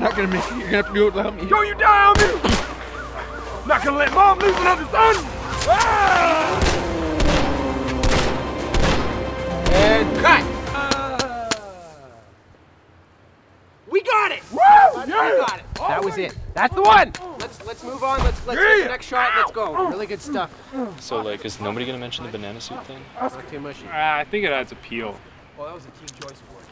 not gonna make it. You're gonna have to do it without me. Don't you die on me! Not gonna let Mom lose another son! Ah! And cut! We got it! Woo! We got it. That was it. That's the one! Let's move on. Let's get the next shot. Let's go. Really good stuff. So, like, is nobody gonna mention the banana suit thing? Not too mushy. I think it adds appeal. Well, that was a team choice award.